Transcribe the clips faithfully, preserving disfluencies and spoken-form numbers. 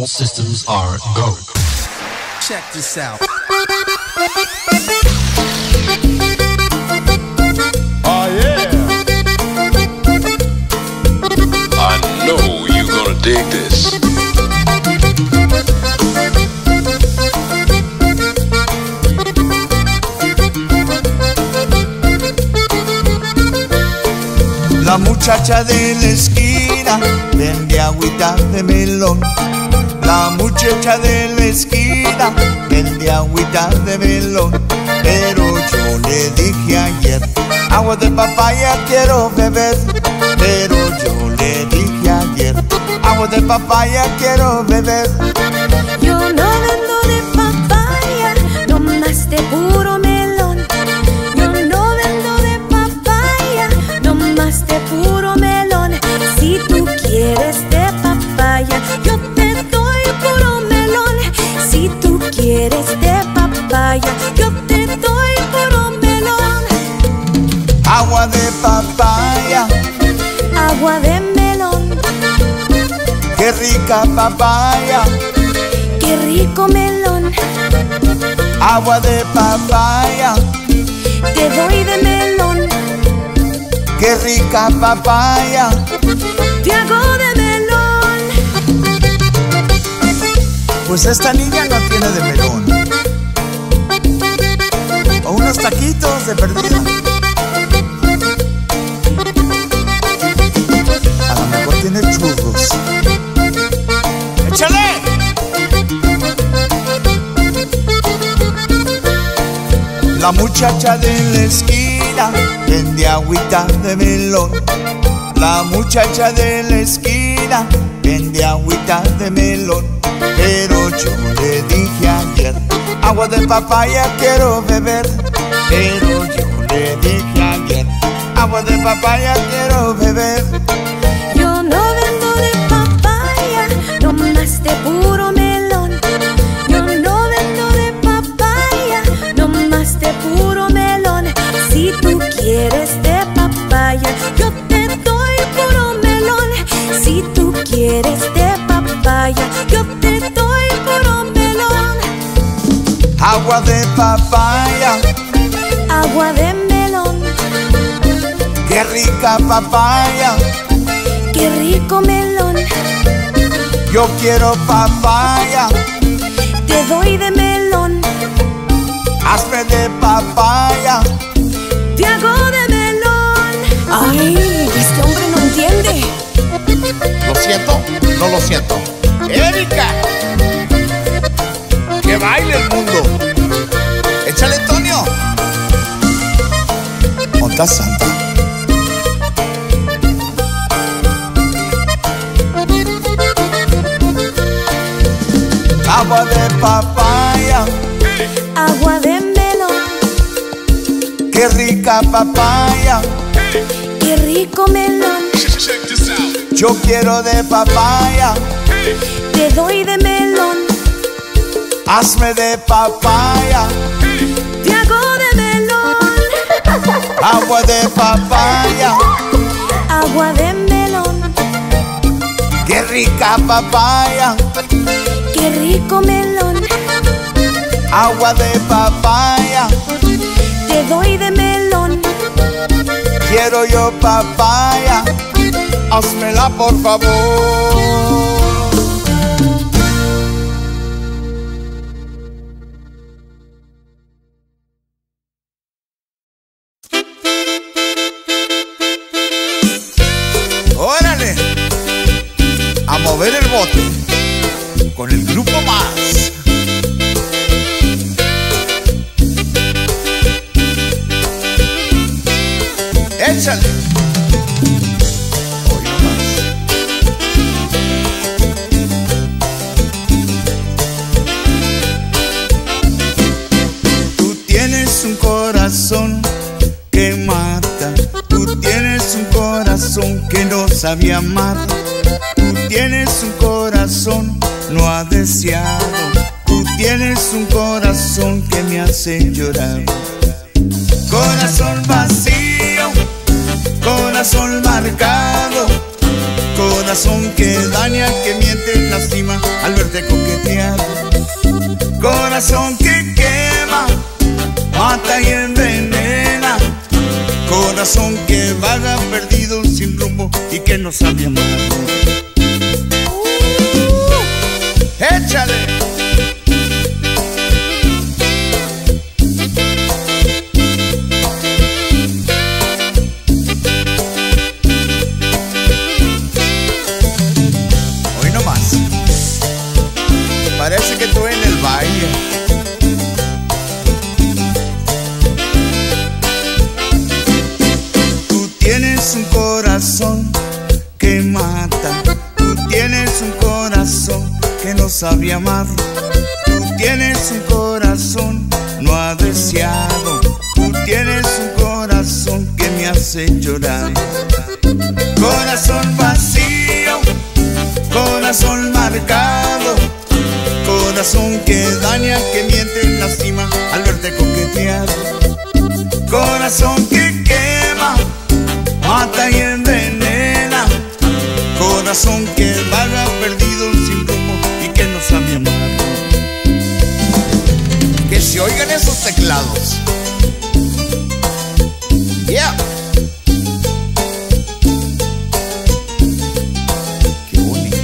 All systems are go. Check this out. Oh yeah. I know you're gonna dig this. La muchacha de la esquina vende agüita de melón. La muchacha de la esquina vende agüita de melón. Pero yo le dije ayer, agua de papaya quiero beber. Pero yo le dije ayer, agua de papaya quiero beber. Yo no vendo de papaya, no más de puro melón. Yo no vendo de papaya, no más de puro melón. Si tú quieres de papaya, yo te doy puro melón. Si tú quieres de papaya, yo te doy puro melón. Agua de papaya, agua de melón. Qué rica papaya, qué rico melón. Agua de papaya, te doy de melón. Qué rica papaya, te hago de melón. Pues esta niña no tiene de melón. O unos taquitos de perdida. A lo mejor tiene churros. ¡Échale! La muchacha de la esquina vende agüita de melón. La muchacha de la esquina vende agüita de melón. Pero yo le dije ayer, agua de papaya quiero beber. Pero yo le dije ayer, agua de papaya quiero beber. Yo no vendo de papaya, no más de puro melón. Yo no vendo de papaya, no más de puro melón. Si tú quieres de papaya, yo te doy puro melón. Si tú quieres de papaya, yo te doy puro melón. Agua de papaya, agua de melón. Qué rica papaya, qué rico melón. Yo quiero papaya, te doy de melón. Hazme de papaya, te hago de melón. Ay, este hombre no entiende. Lo siento, no lo siento. Erika, que baile el mundo. Échale, Antonio. Monta Santa. Agua de papaya, agua de melón. Qué rica papaya, qué rico melón. Yo quiero de papaya, te doy de melón. Hazme de papaya, te hago de melón. Agua de papaya, agua de melón. Qué rica papaya, qué rico melón. Agua de papaya, te doy de melón. Quiero yo papaya, hazmela por favor. ¡Órale! A mover el bote con el grupo Más. Échale. Hoy nomás. Tú tienes un corazón que mata. Tú tienes un corazón que no sabe amar. Tú tienes un corazón no ha deseado. Tú tienes un corazón que me hace llorar. Corazón vacío, corazón marcado, corazón que daña, que miente, lastima al verte Corazón que quema, mata y envenena. Corazón que vaga perdido sin rumbo y que no sabe amar. uh, ¡Échale! Hoy nomás. Parece que estoy en el baile. Tienes un corazón que mata, tú tienes un corazón que no sabe amar, tú tienes un corazón no ha deseado, tú tienes un corazón que me hace llorar. Corazón vacío, corazón marcado, corazón que daña, que miente, lastima al verte coquetear. Corazón que quema, mata y envenena. Corazón que vaga perdido sin rumbo y que no sabe amar. Que se oigan esos teclados. Yeah. Qué bonito.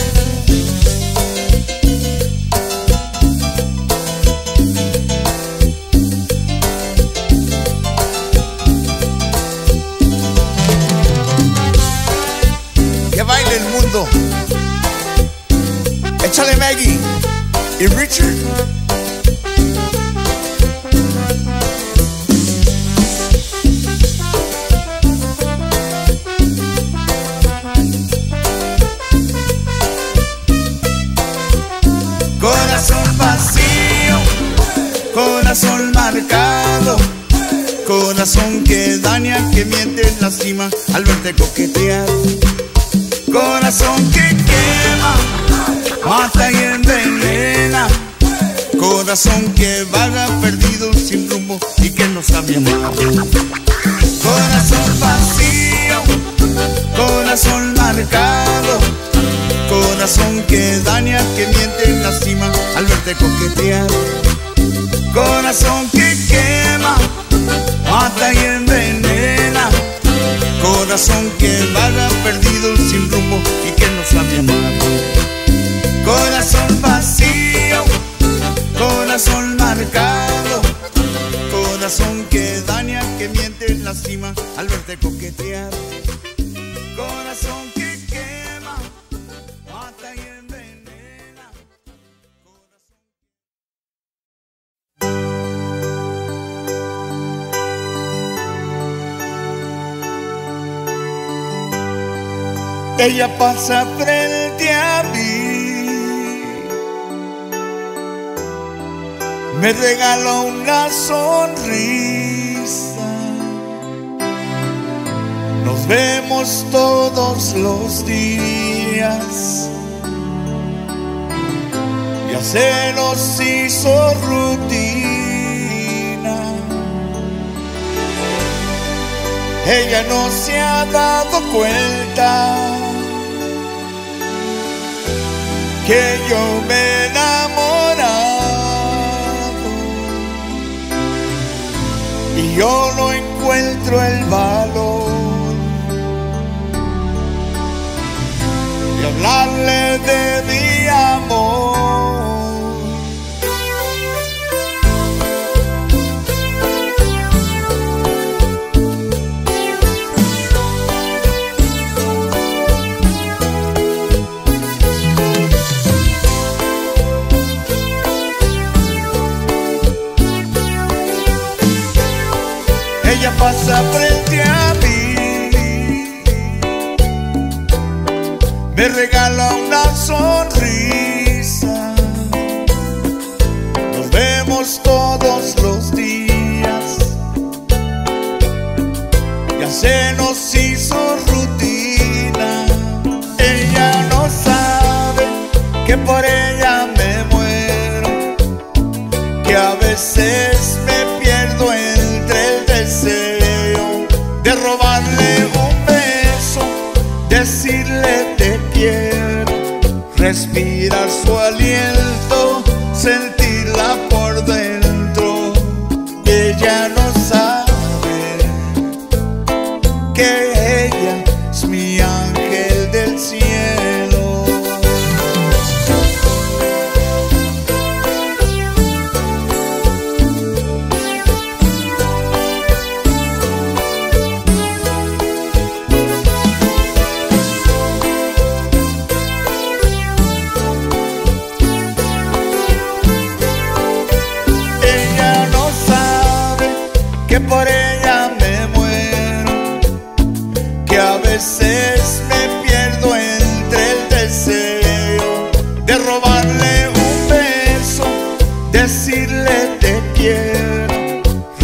Que baile el mundo. Échale Maggie y Richard. Corazón vacío, corazón marcado, corazón que daña, que miente, lastima al verte coquetear. Corazón que quema, mata y envenena. Corazón que vaga perdido sin rumbo y que no sabe amar. Corazón vacío, corazón marcado, corazón que daña, que miente, lastima al verte coquetear. Corazón que quema, mata y envenena. Corazón que vaga perdido sin rumbo y que no sabe amar. Corazón vacío, corazón marcado, corazón que daña, que miente, lastima al verte coquetear. Corazón que quema, mata y envenena. Ella pasa frente a mí, me regaló una sonrisa. Nos vemos todos los días, ya se nos hizo rutina. Ella no se ha dado cuenta que yo me he enamorado y yo no encuentro el valor de hablarle de mi amor. Ella pasa frente a mí, me regala una sonrisa. Nos vemos todos los días, ya se nos hizo rutina. Ella no sabe que por ella me muero, que a veces me pierdo entre el deseo de robarle un beso, decirle te quiero, respirar su aliento, sentir la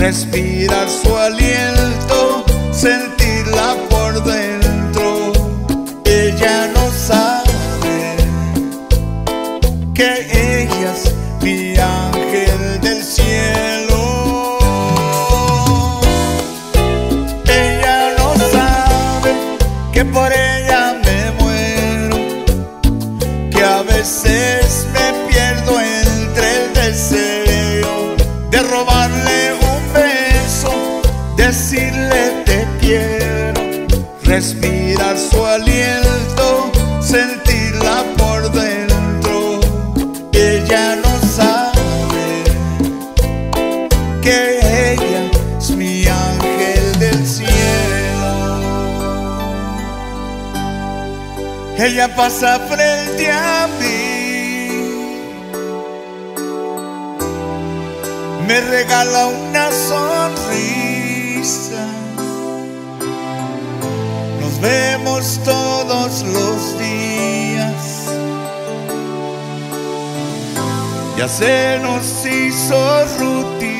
respirar su aliento, sentirla por dentro. Ella no sabe que ella es mi ángel del cielo. Ella no sabe que por ella me muero, que a veces me pierdo entre el deseo de robarle un beso, decirle te quiero, respirar su aliento, sentirla por dentro. Ella no sabe que ella es mi ángel del cielo. Ella pasa frente a mí, me regala una sonrisa. Nos vemos todos los días, ya se nos hizo rutina.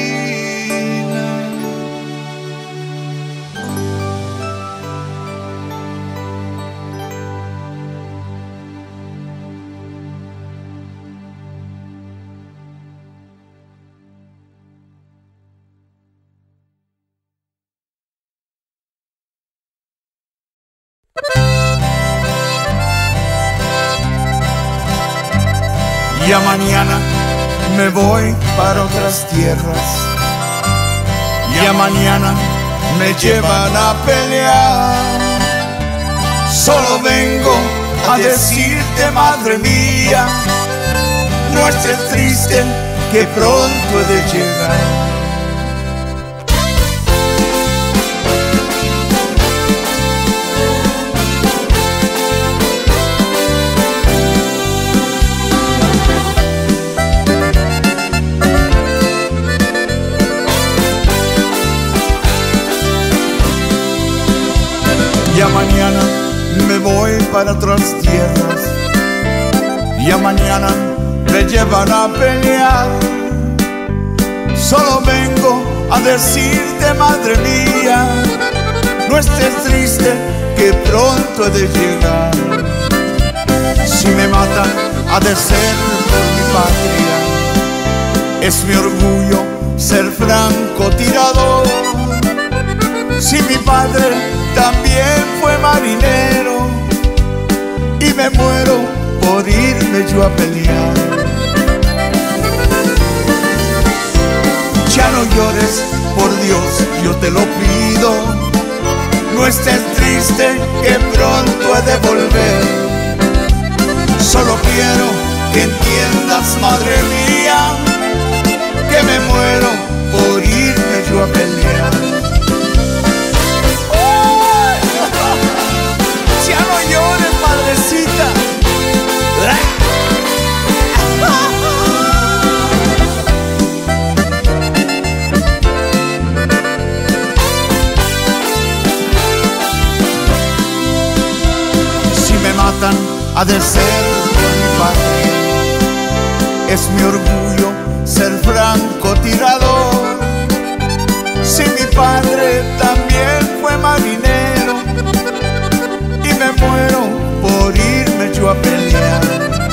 Ya mañana me voy para otras tierras, ya mañana me llevan a pelear. Solo vengo a decirte, madre mía, no estés triste, que pronto he de llegar. Ya mañana me voy para otras tierras, ya mañana me llevan a pelear. Solo vengo a decirte, madre mía, no estés triste, que pronto he de llegar. Si me matan, ha de ser por mi patria, es mi orgullo ser francotirador. Si mi padre también fue marinero y me muero por irme yo a pelear. Ya no llores, por Dios, yo te lo pido, no estés triste, que pronto he de volver. Solo quiero que entiendas, madre mía, que me muero por irme yo a pelear. Ya no llores, madrecita. Si me matan, ha de ser por mi patria, es mi orgullo ser francotirador. Si mi padre también fue marinero y me muero por irme yo a pelear.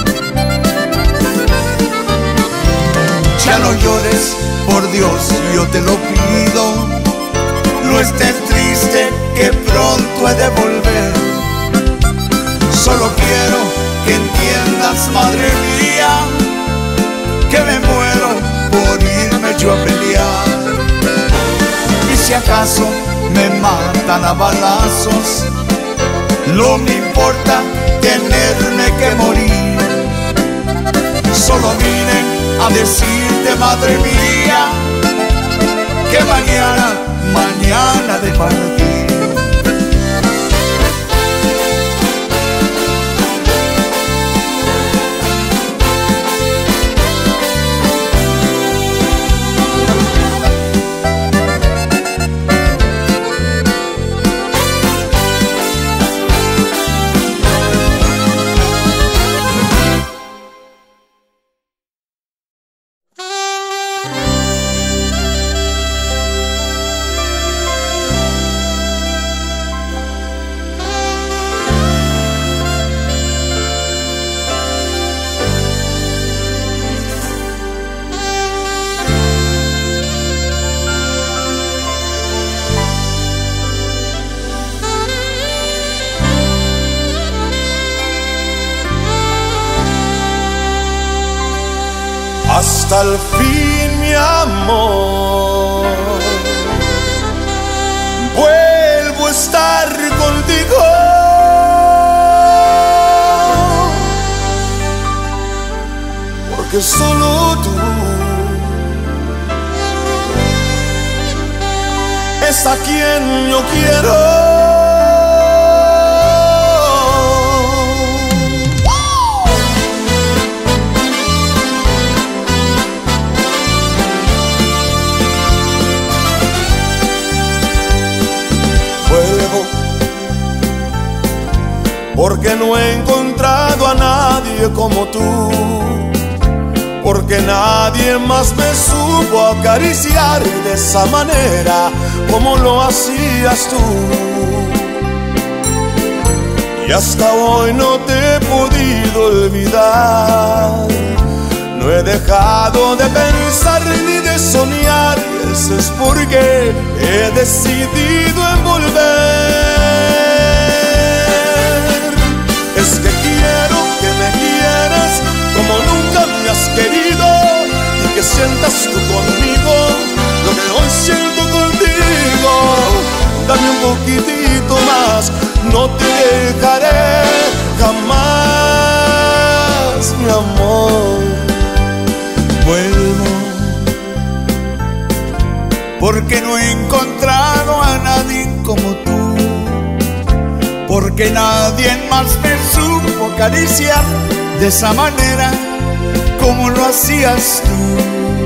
Ya no llores, por Dios, yo te lo pido, no estés triste, que pronto he de volver. Solo quiero que entiendas, madre mía, que me muero por irme yo a pelear. Y si acaso me matan a balazos, no me importa tenerme que morir. Solo vine a decirte, madre mía, que mañana, mañana de partir. hasta el fin, mi amor. Vuelvo a estar contigo, porque solo tú es a quien yo quiero. Vuelvo porque no he encontrado a nadie como tú, porque nadie más me supo acariciar de esa manera como lo hacías tú. Y hasta hoy no te he podido olvidar, no he dejado de pensar ni de soñar, y eso es porque he decidido envolver. Es que quiero que me quieras como nunca me has querido, y que sientas tú conmigo lo que hoy siento contigo. Dame un poquitito más, no te dejaré jamás, mi amor. Vuelvo porque no he encontrado a nadie como tú, porque nadie más me supo acariciar de esa manera como lo hacías tú.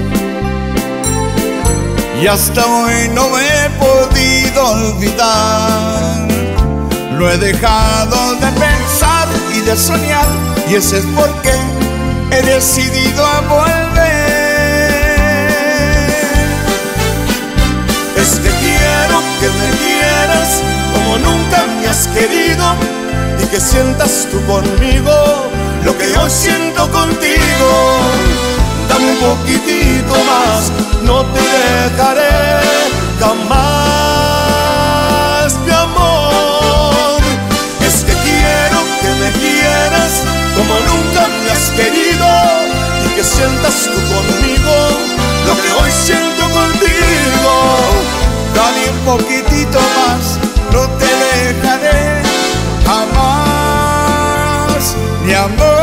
Y hasta hoy no me he podido olvidar, no he dejado de pensar y de soñar, y ese es porque he decidido a volver. Es que quiero que me quieras como nunca me has querido, y que sientas tú conmigo lo que yo siento contigo. Dame un poquitito más, no te dejaré jamás, mi amor. Es que quiero que me quieras como nunca me has querido, y que sientas tú conmigo lo que hoy siento contigo. Dale un poquitito más, no te dejaré jamás, mi amor.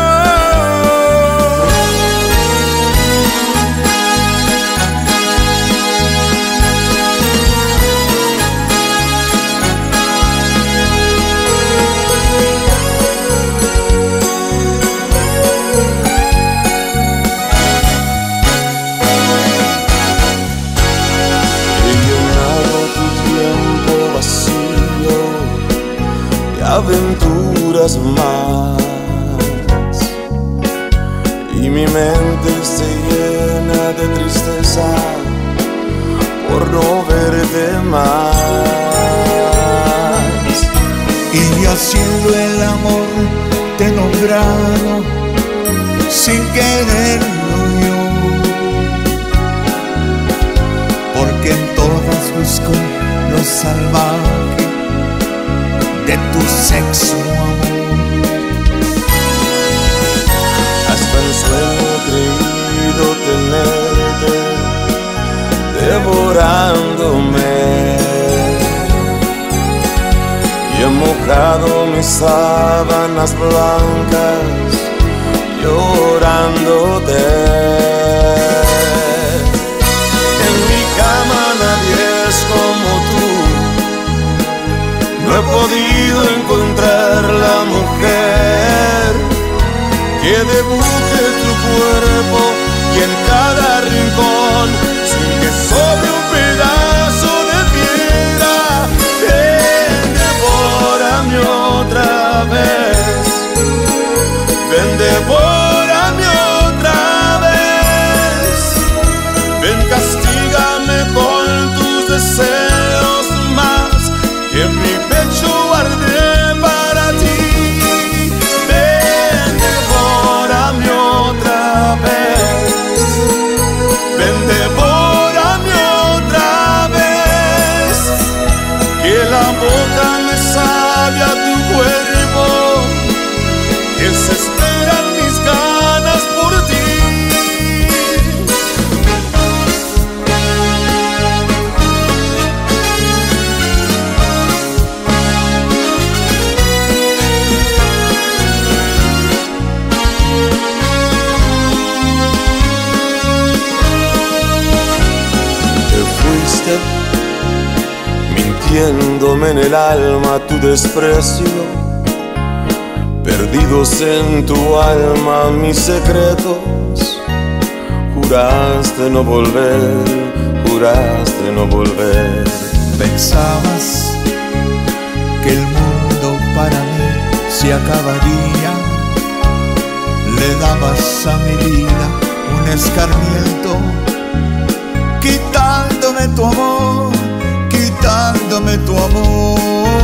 Aventuras más, y mi mente se llena de tristeza por no verte más. Y haciendo el amor te he nombrado sin quererlo yo, porque en todas busco lo salvaje de tu sexo, amor. Hasta el sueño he creído tenerte devorándome, y he mojado mis sábanas blancas llorándote. En mi cama nadie es como tú, no he podido encontrar la mujer que debute tu cuerpo, y en cada rincón, sin que sobre un pedazo de piedra, ven, devórame otra vez, ven, devórame otra vez, ven, castígame con tus deseos más, que mi pecho arde para ti. Ven, devórame otra vez, ven, devórame otra vez. mintiéndome en el alma tu desprecio, perdidos en tu alma mis secretos. Juraste no volver, juraste no volver. Pensabas que el mundo para mí se acabaría, le dabas a mi vida un escarmiento, quitándome tu amor, quitándome tu amor.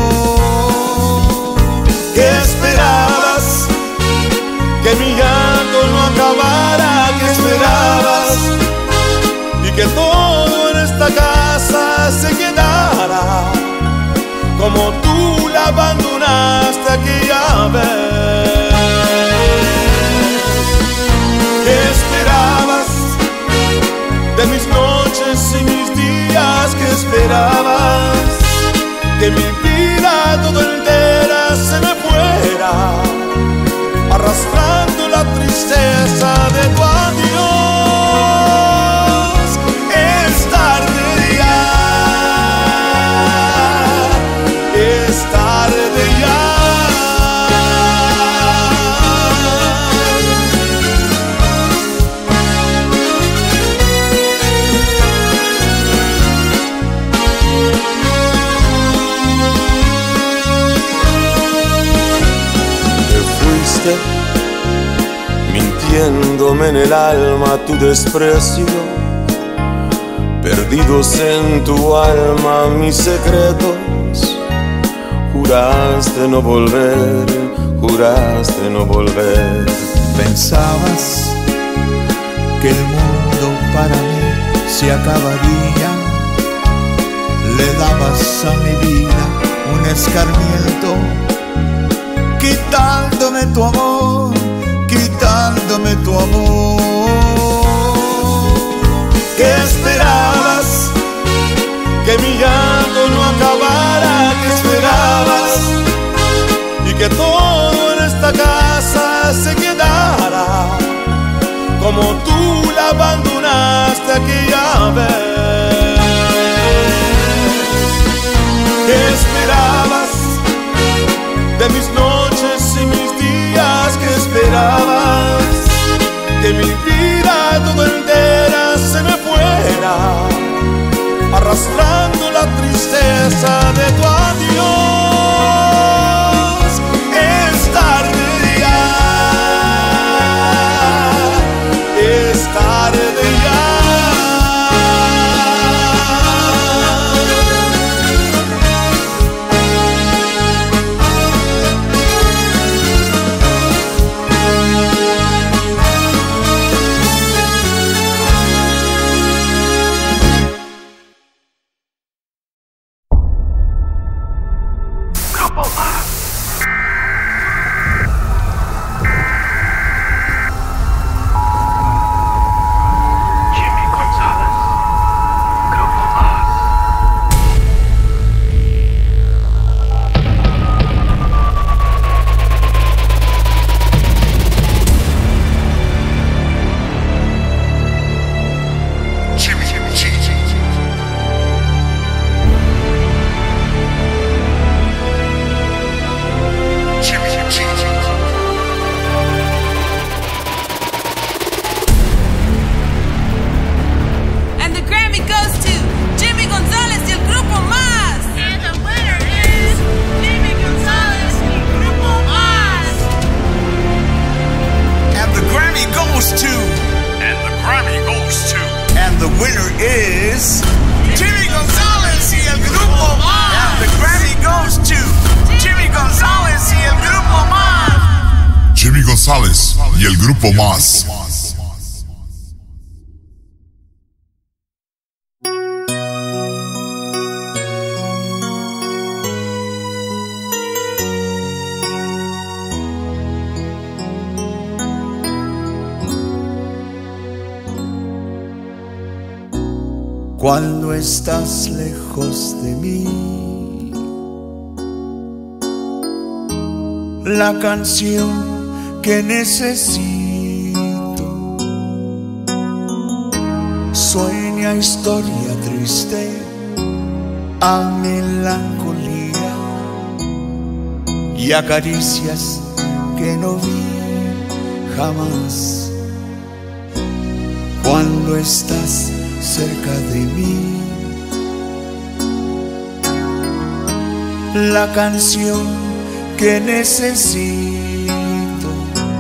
¿Qué esperabas? Que mi llanto no acabara. ¿Qué esperabas? Y que todo en esta casa se quedara como tú la abandonaste aquella vez. ¿Qué esperabas de mis noches y mis días? ¿Qué esperabas? Que mi vida toda entera se me fuera, arrastrando la tristeza de tu adiós. Es tarde ya, es tarde ya. Mintiéndome en el alma tu desprecio, perdidos en tu alma mis secretos. Juraste no volver, juraste no volver. Pensabas que el mundo para mí se acabaría, le dabas a mi vida un escarmiento, quitándome tu amor, quitándome tu amor. ¿Qué esperabas? Que mi llanto no acabara. ¿Qué esperabas? Y que todo en esta casa se quedara como tú la abandonaste aquella vez. ¿Qué esperabas de mis noches y mis días? ¿Qué esperabas? Que mi vida toda entera se me fuera, arrastrando la tristeza de tu adiós. Es tarde ya, es tarde ya. González y el Grupo Más. Cuando estás lejos de mí, la canción que necesito sueña historia triste a melancolía y a caricias que no vi jamás. Cuando estás cerca de mí, la canción que necesito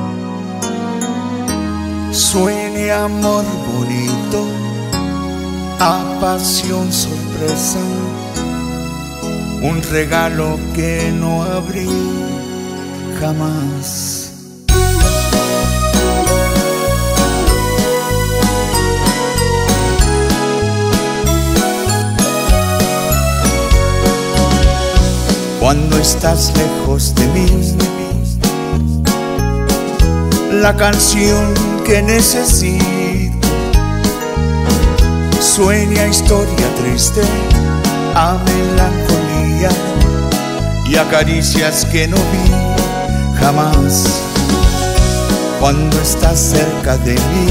suene amor bonito, a pasión sorpresa, un regalo que no abrí jamás. Cuando estás lejos de mí, la canción que necesito sueña historia triste, a melancolía y a caricias que no vi jamás. Cuando estás cerca de mí,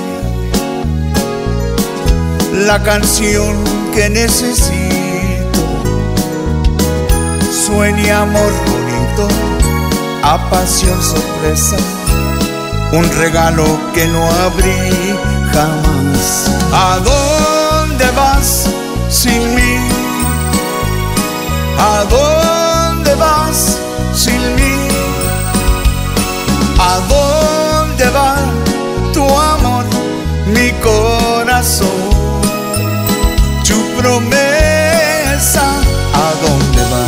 la canción que necesito sueña amor bonito, a pasión sorpresa, un regalo que no abrí jamás. ¿A dónde vas sin mí? ¿A dónde vas sin mí? ¿A dónde va tu amor, mi corazón? Tu promesa, ¿a dónde va?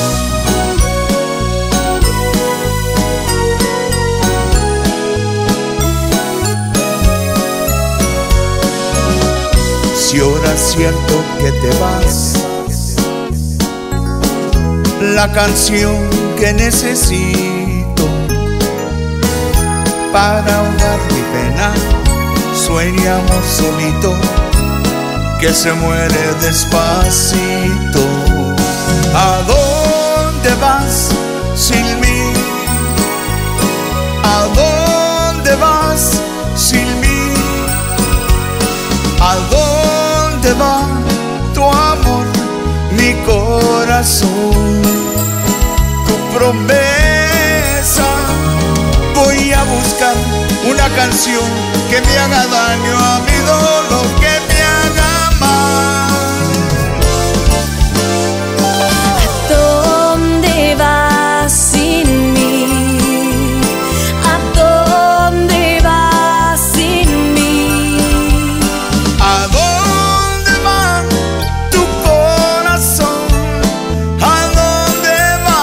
Si ahora es cierto que te vas, la canción que necesito para ahogar mi pena sueña amor solito que se muere despacito. ¿A dónde vas sin mí? ¿A dónde vas sin mí? ¿A dónde va tu amor, mi corazón? Tu promesa. Voy a buscar una canción que me haga daño a mi dolor, que me haga mal. ¿A dónde vas sin mí? ¿A dónde vas sin mí? ¿A dónde va tu corazón? ¿A dónde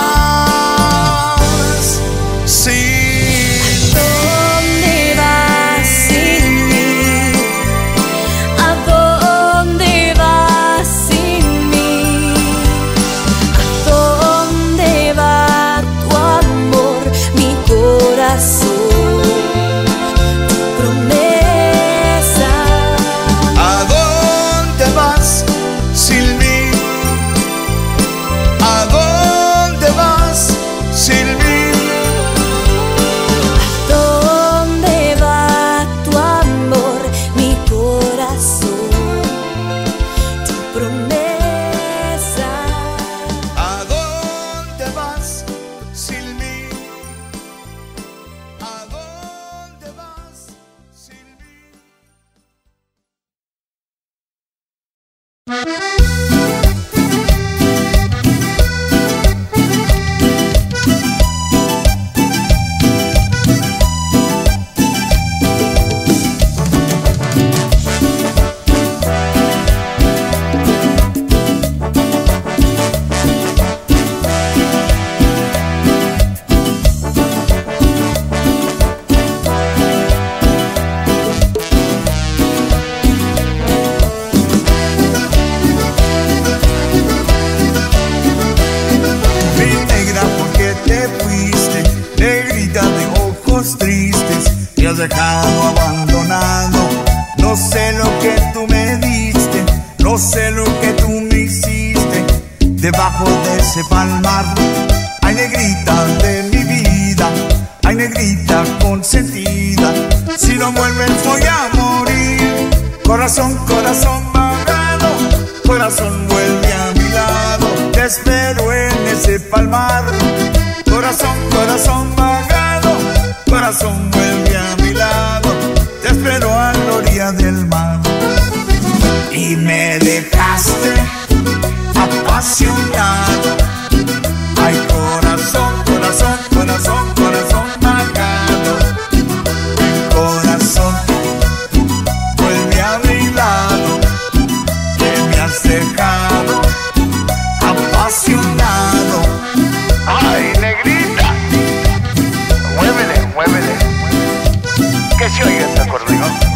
vas sin ¿Dónde vas sin mí? ¿A dónde vas sin mí? ¿A dónde va tu amor, mi corazón? Tu promesa. ¿A dónde vas sin mí? ¿A dónde vas sin mí? ¿Dónde va tu amor, mi corazón? Tu promesa. ¿A dónde vas sin mí? ¿A dónde vas sin mí? Mi negra, ¿por qué te fuiste? Negrita de ojos tristes, me has dejado abandonado. No sé lo que tú me diste, no sé lo que tú me hiciste. Debajo de ese palmar, ay negrita de mi vida, ay negrita consentida. Si no vuelves voy a morir. Corazón, corazón malvado, corazón vuelve a mi lado. te espero en ese palmar. Corazón, corazón vagado, corazón vuelve a mi lado, te espero a la orilla del mar. Y me dejaste apasionado. Ay, corazón, corazón, corazón, corazón vagado. Corazón, vuelve a mi lado, que me has dejado apasionado. Ay, negrita, muévele, muévele, que se oiga este acordeón.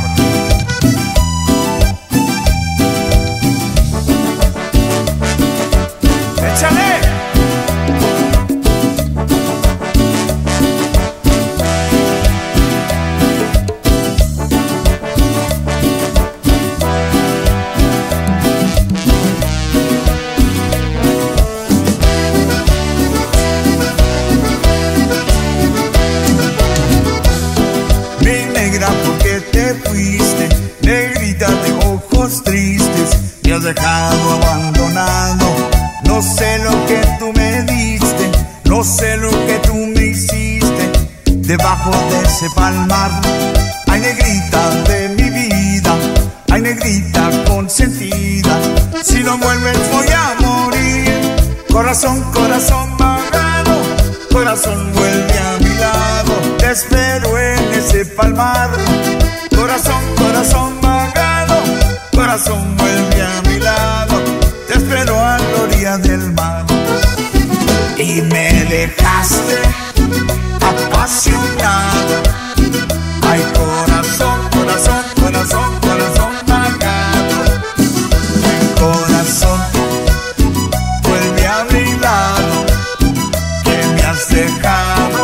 Dejado abandonado, no sé lo que tú me diste, no sé lo que tú me hiciste debajo de ese palmar. Ay, negrita de mi vida, ay, negrita consentida, si no vuelves voy a morir. Corazón, corazón vagado, corazón vuelve a mi lado, te espero en ese palmar. Corazón, corazón vagado, corazón vuelve a mi lado, te espero a la orilla del mar. Y me dejaste apasionado. Ay, corazón, corazón, corazón, corazón vagado. Corazón, vuelve a mi lado, que me has dejado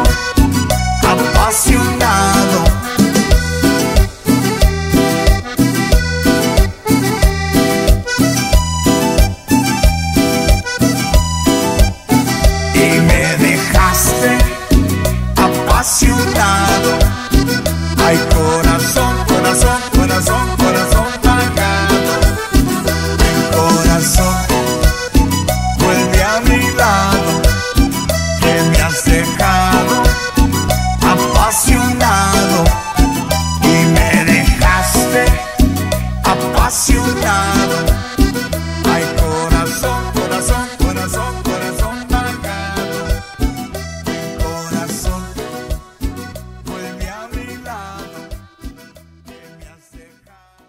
apasionado. Apasionado. Ay, corazón, corazón, corazón, corazón vagado. Corazón, vuelve a mi lado, que me has dejado apasionado. Y me dejaste apasionado. Ay, corazón, corazón, corazón, corazón vagado. Corazón, vuelve a mi lado, que me has dejado.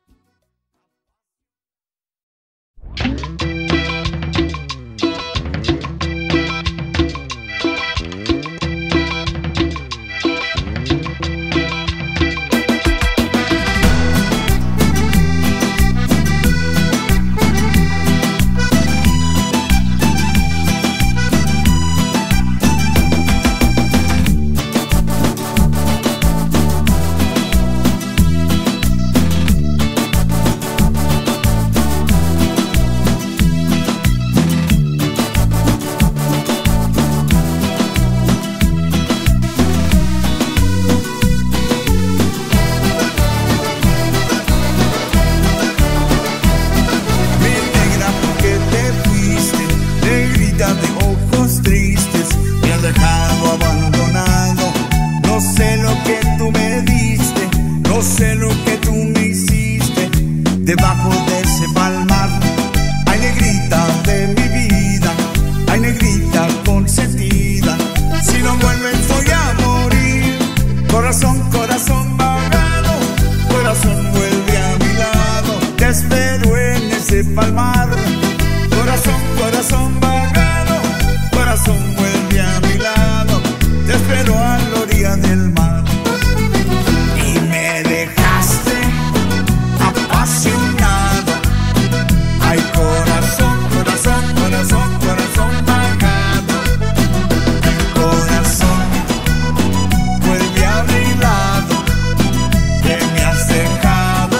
Debajo de ese palmar, ay, negrita de mi vida, ay, negrita consentida, si no vuelves voy a morir. Corazón, corazón vagado, corazón vuelve a mi lado, te espero en ese palmar. Corazón, corazón vagado, corazón vuelve a mi lado, te espero a la orilla del mar. Y me dejaste apasionado. Ay, corazón, corazón, corazón, corazón vagado. Corazón, vuelve a mi lado, que me has dejado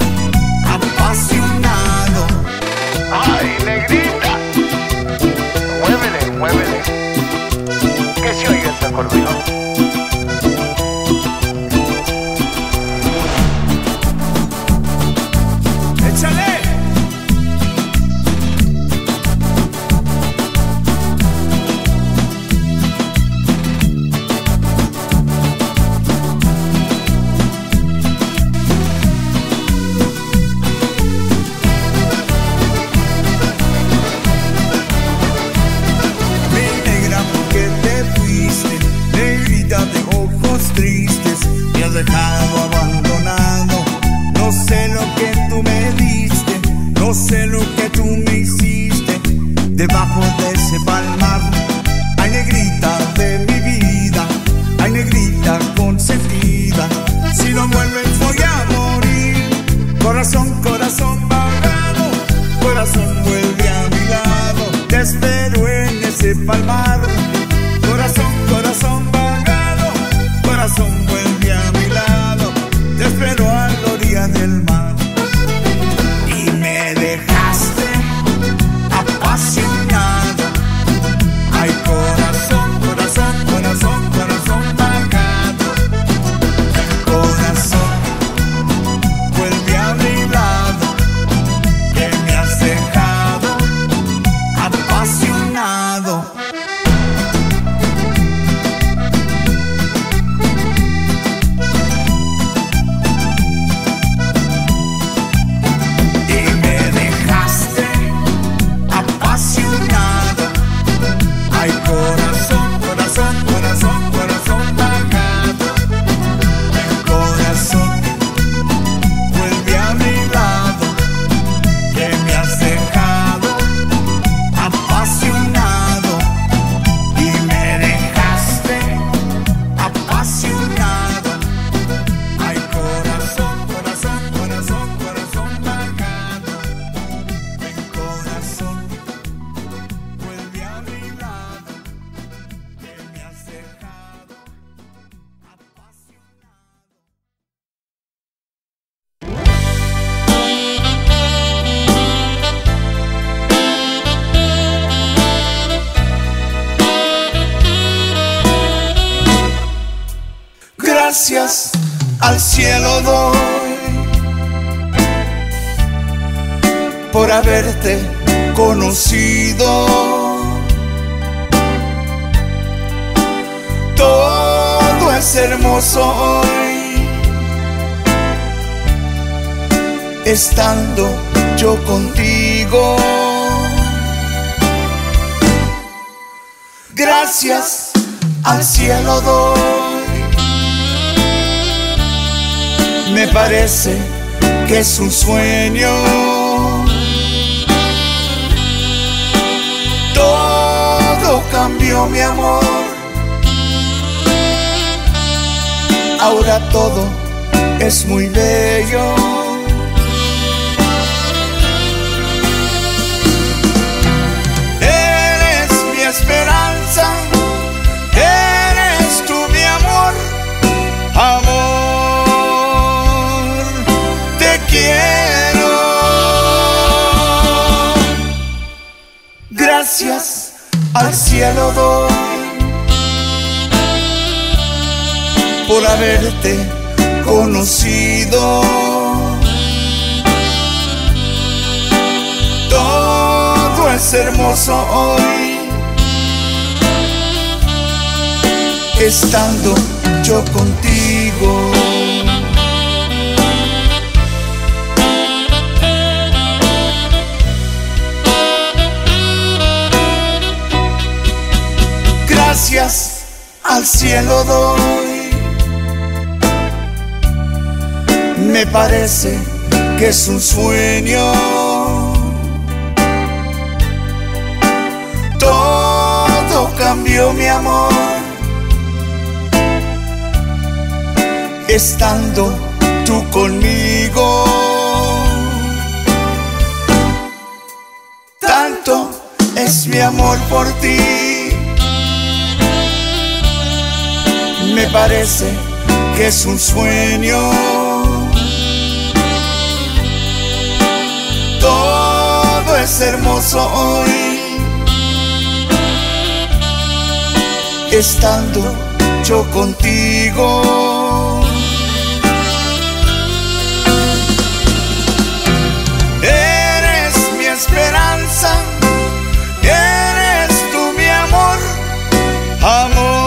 apasionado. Ay, negrita, muévele, muévele, que se oiga este acordeón. debajo de ese palmar. Ay, negrita de mi vida, ay, negrita consentida, si no vuelves voy a morir. Corazón, corazón vagado, corazón vuelve a mi lado, te espero en ese palmar. Corazón, corazón vagado, corazón vuelve a mi lado, te espero a la orilla del mar. Y me dejaste apasionado. Ay, corazón, corazón, corazón, corazón vagado. Corazón, vuelve a mi lado, que me has dejado apasionado. Gracias al cielo doy por haberte conocido. Todo es hermoso hoy, estando yo contigo. Gracias al cielo doy. Me parece que es un sueño. Todo cambió, mi amor. Ahora todo es muy bello. Eres mi esperanza, eres tú mi amor, amor. Quiero. Gracias al cielo doy por haberte conocido. Todo es hermoso hoy, estando yo contigo. Gracias al cielo doy. Me parece que es un sueño. Todo cambió, mi amor, estando tú conmigo. Tanto es mi amor por ti. Me parece que es un sueño. Todo es hermoso hoy, estando yo contigo. Eres mi esperanza, eres tú mi amor, amor.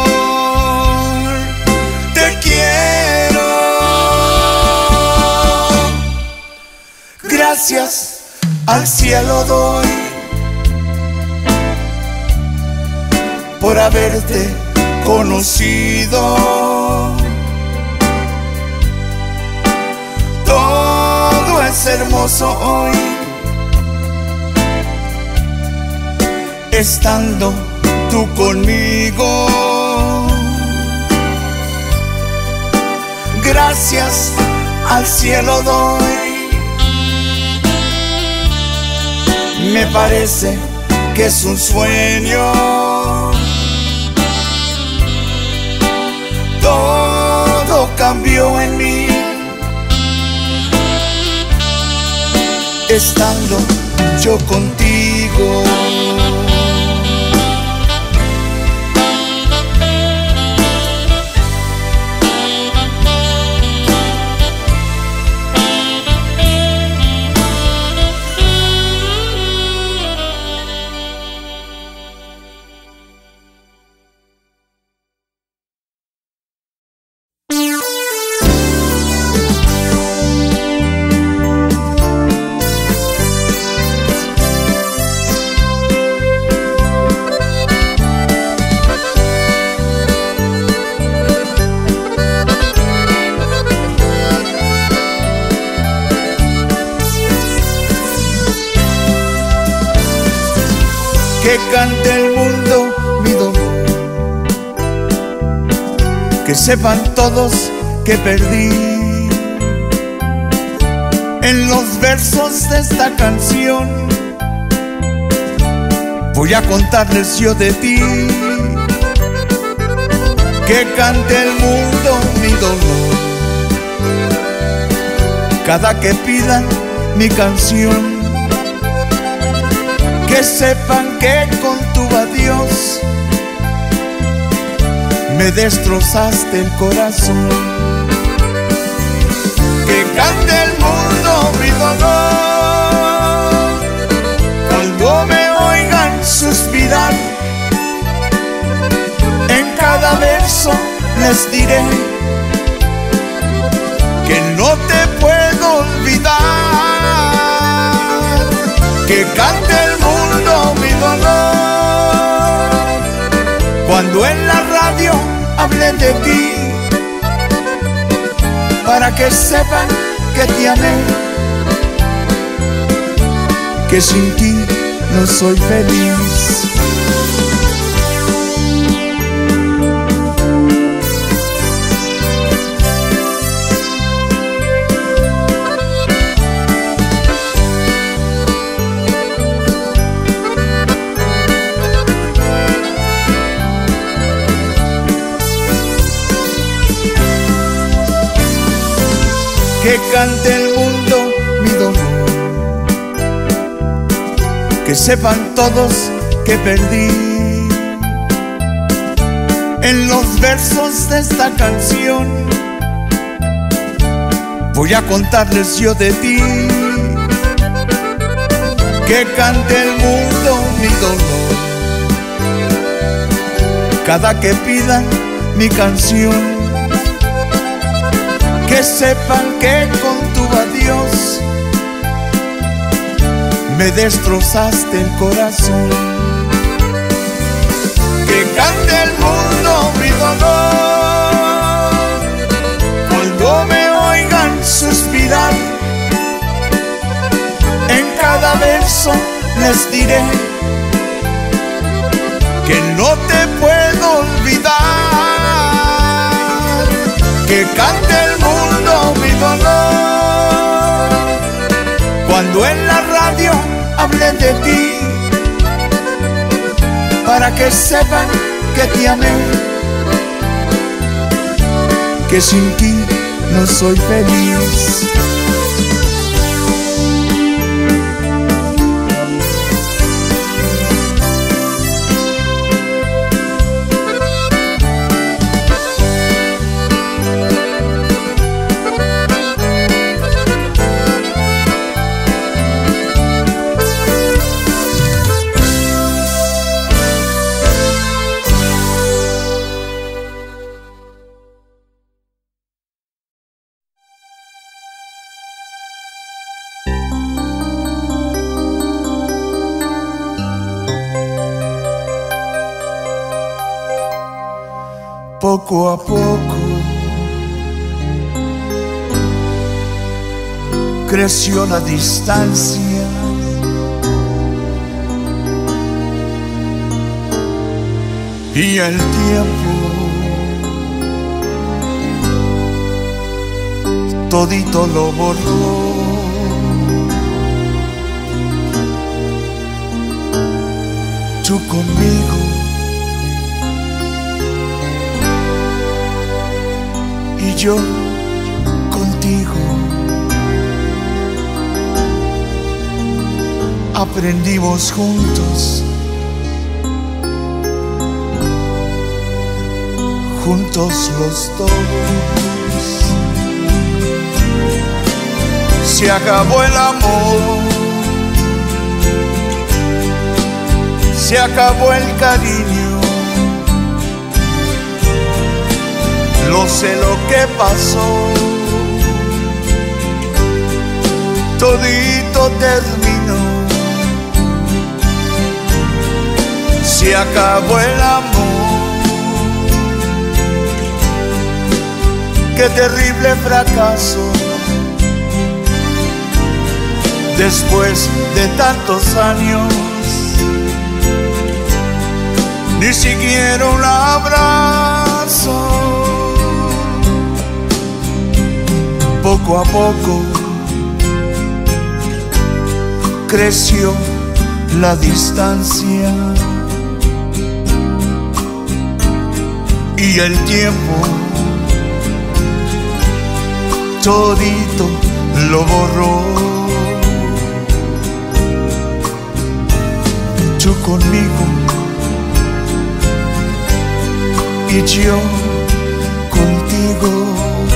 Gracias al cielo doy por haberte conocido. Todo es hermoso hoy, estando tú conmigo. Gracias al cielo doy, me parece que es un sueño. Todo cambió en mí, estando yo contigo. Que cante el mundo mi dolor, que sepan todos que perdí. En los versos de esta canción voy a contarles yo de ti. Que cante el mundo mi dolor, cada que pidan mi canción. Que sepan que con tu adiós me destrozaste el corazón. Que cante el mundo mi dolor, cuando me oigan suspirar. En cada verso les diré que no te puedo olvidar. Que cante el mundo mi dolor, cuando en la radio hable de ti, para que sepan que te amé, que sin ti no soy feliz. Que cante el mundo mi dolor, que sepan todos que perdí. En los versos de esta canción voy a contarles yo de ti. Que cante el mundo mi dolor, cada que pidan mi canción. Que sepan que con tu adiós me destrozaste el corazón. Que cante el mundo mi dolor, cuando me oigan suspirar. En cada verso les diré que no te puedo olvidar. Que cante el mundo mi dolor, cuando en la radio hable de ti, para que sepan que te amé, que sin ti no soy feliz. Poco a poco creció la distancia y el tiempo todito lo borró. Tú conmigo y yo contigo. Aprendimos juntos, juntos los dos. Se acabó el amor, se acabó el cariño. Lo sé lo que pasó, todito terminó. Se acabó el amor, qué terrible fracaso. Después de tantos años, ni siquiera un abrazo. Poco a poco creció la distancia y el tiempo todito lo borró. Tú conmigo y yo contigo.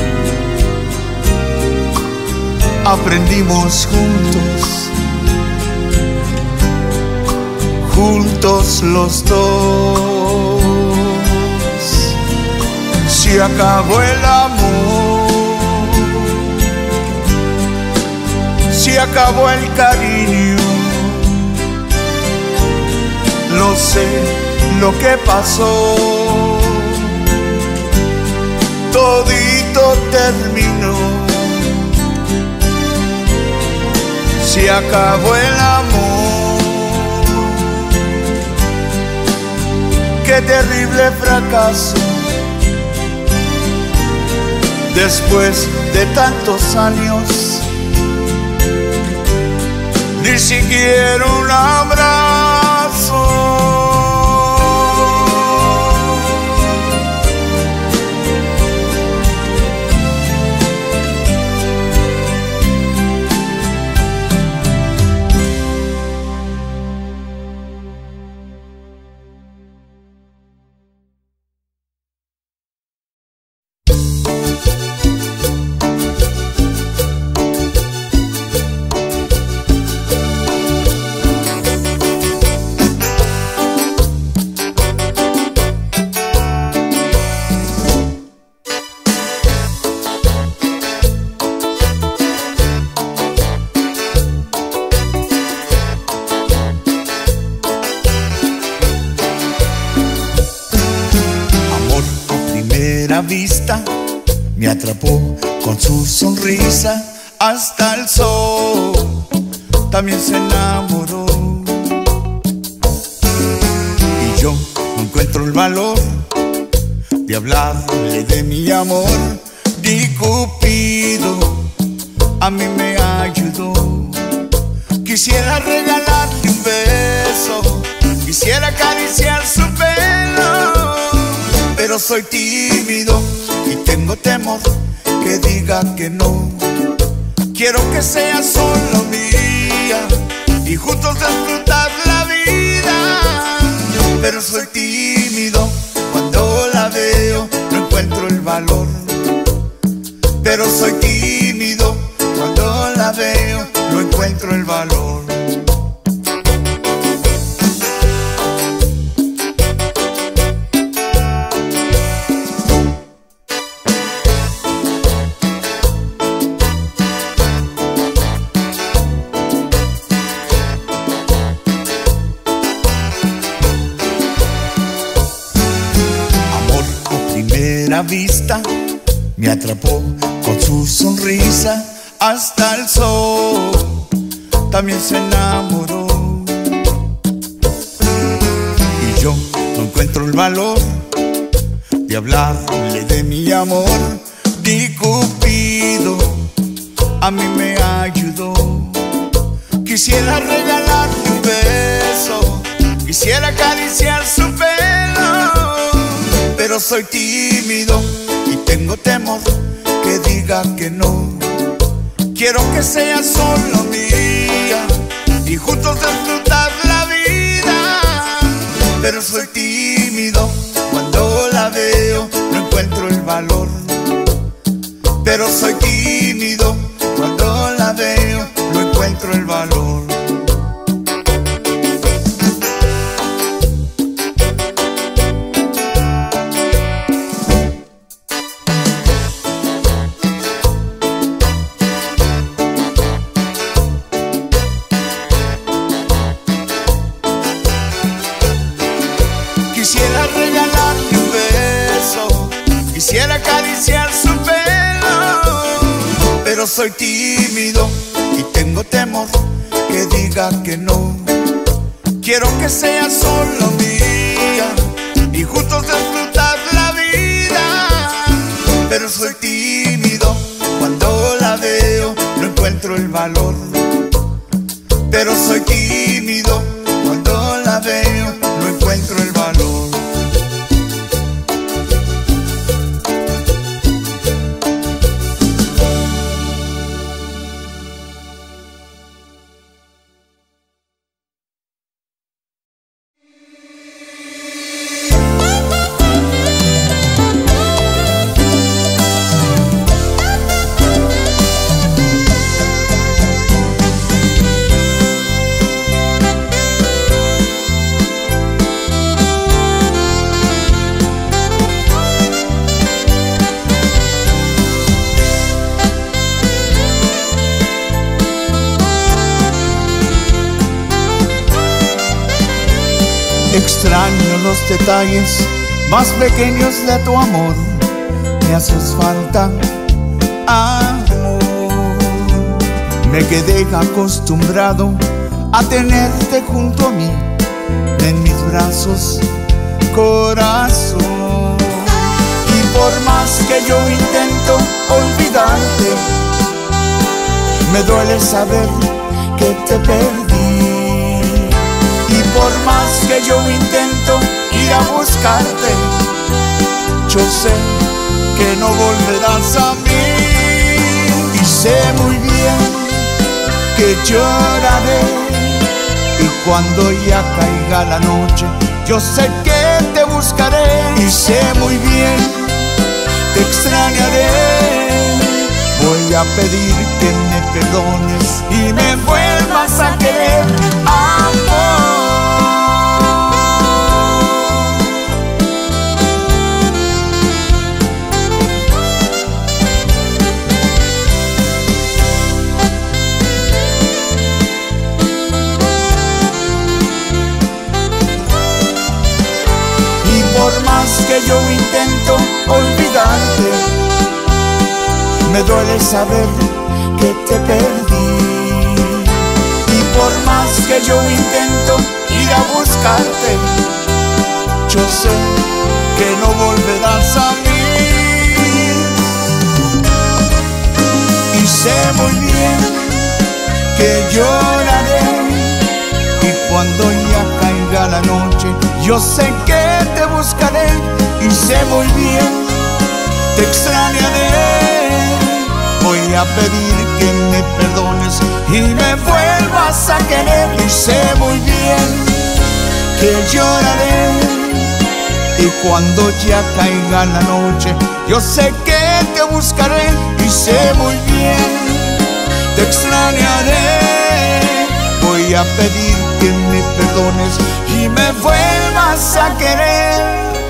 Aprendimos juntos, juntos los dos. Se acabó el amor, se acabó el cariño. Lo sé lo que pasó, todito terminó. Se acabó el amor, qué terrible fracaso. Después de tantos años, ni siquiera un abrazo. Vista me atrapó con su sonrisa, hasta el sol también se enamoró. Y yo no encuentro el valor de hablarle de mi amor. Di Cupido a mí me ayudó. Quisiera regalarle un beso, quisiera acariciar su pelo, pero soy tímido y tengo temor que diga que no. Quiero que sea solo mía y juntos disfrutar la vida, pero soy tímido cuando la veo, no encuentro el valor. Pero soy tímido cuando la veo, no encuentro el valor. Vista me atrapó con su sonrisa, hasta el sol también se enamoró. Y yo no encuentro encuentro el valor de hablarle de mi amor. Y Cupido a mí me ayudó. Quisiera regalarle un beso, quisiera acariciar su pelo, pero soy tímido y tengo temor que diga que no. Quiero que sea solo mía y juntos disfrutar la vida, pero soy tímido cuando la veo, no encuentro el valor. Pero soy tímido cuando la veo, no encuentro el valor. Quisiera regalarle un beso, quisiera acariciar su pelo, pero soy tímido y tengo temor que diga que no. Quiero que sea solo mía y juntos disfrutar la vida, pero soy tímido cuando la veo, no encuentro el valor. Pero soy tímido cuando la veo, no encuentro el valor. Extraño los detalles más pequeños de tu amor. Me haces falta, amor. Me quedé acostumbrado a tenerte junto a mí, en mis brazos, corazón. Y por más que yo intento olvidarte, me duele saber que te perdí. Y por más que yo intento ir a buscarte, yo sé que no volverás a mí. Y sé muy bien que lloraré, y cuando ya caiga la noche, yo sé que te buscaré. Y sé muy bien, te extrañaré. Voy a pedir que me perdones y me vuelvas a querer, amor. Por más que yo intento olvidarte, me duele saber que te perdí. Y por más que yo intento ir a buscarte, yo sé que no volverás a mí. Y sé muy bien que lloraré, y cuando ya caiga la noche, yo sé que te buscaré. Y sé muy bien, te extrañaré. Voy a pedir que me perdones y me vuelvas a querer. Y sé muy bien que lloraré, y cuando ya caiga la noche, yo sé que te buscaré. Y sé muy bien, te extrañaré. Voy a pedir que me perdones y me vuelvas a querer.